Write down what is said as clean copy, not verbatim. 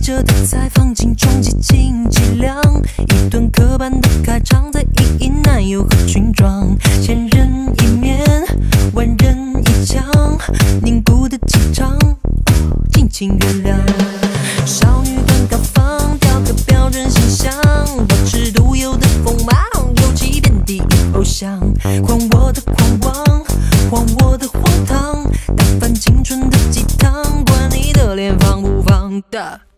者的采访，金钟激情凄凉，一段刻板的开场，在意义男友和裙装，千人一面，万人一腔，凝固的气场，敬请原谅。少女端高仿，雕刻标准形象，保持独有的锋芒，勇气遍地与偶像，狂我的狂妄，荒我的荒唐，打翻青春的鸡汤，管你的脸放不放的。